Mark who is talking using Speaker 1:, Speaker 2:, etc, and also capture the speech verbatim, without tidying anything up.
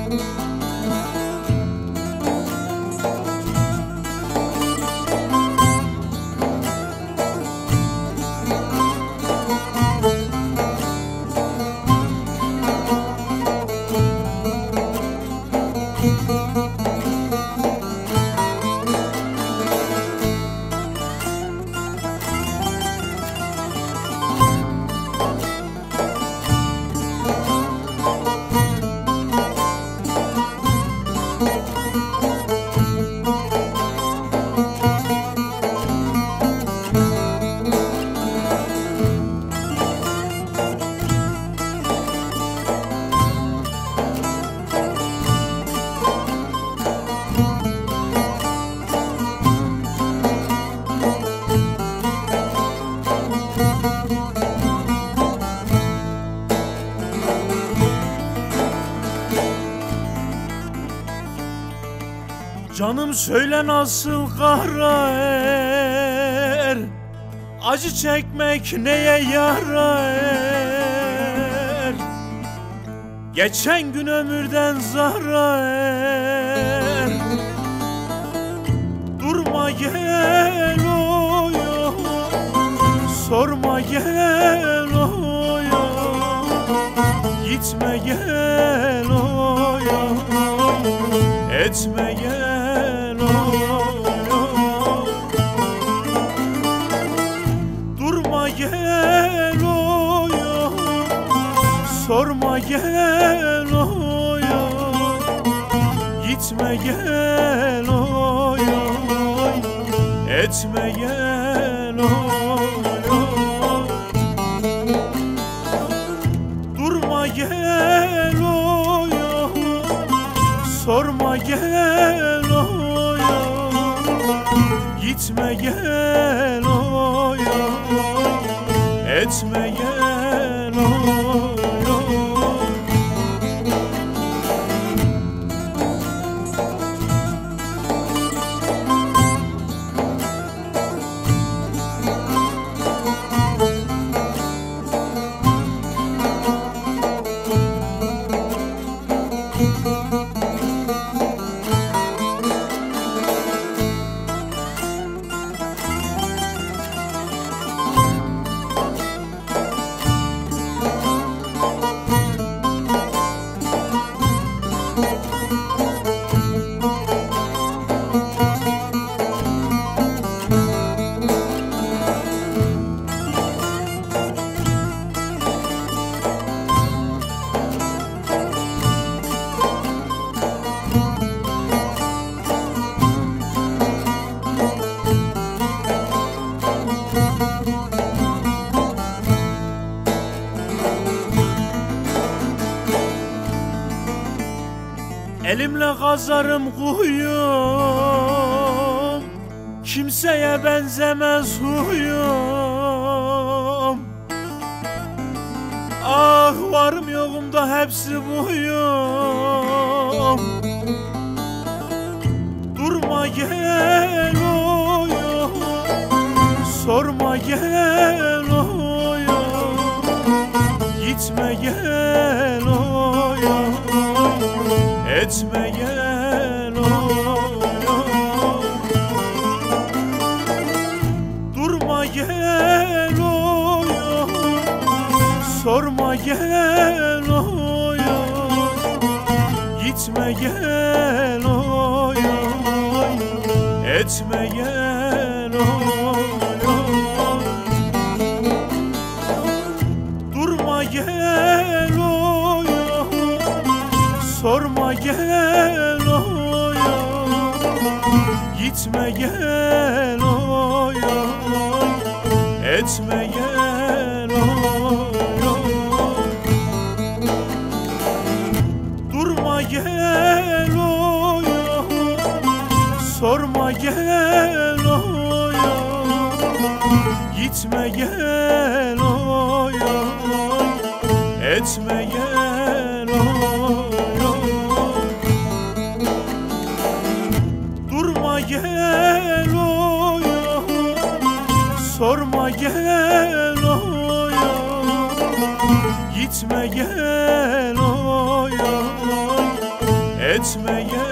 Speaker 1: Canım söyle nasıl kahrer, acı çekmek neye yarar? Geçen gün ömürden zarar. Durma gel oyo, sorma gel oyo, gitme gel oyo, etme gel. Durma gel oyo, sorma gel oyo, gitme gel oyo, etme gel oyo. Durma gel oyo, sorma gel oyo, gitme gel oyo, etme gel oyo. Elimle kazarım kuyum, kimseye benzemez huyum. Ah varım yokum da hepsi buyum. Durma gel oyo, sorma gel oyo, gitme gel oyo, etme gel oyo. Durma gel oyo, sorma gel oyo, gitme gel oyo, etme gel oyo. Durma gel oyo, sorma gel oyo, gitme gel oyo, etme gel oyo. Durma gel oyo, sorma gel oyo, gitme gel oyo, etme gel oyo. Durma gel oyo, sorma gel oyo, gitme gel oyo, etme gel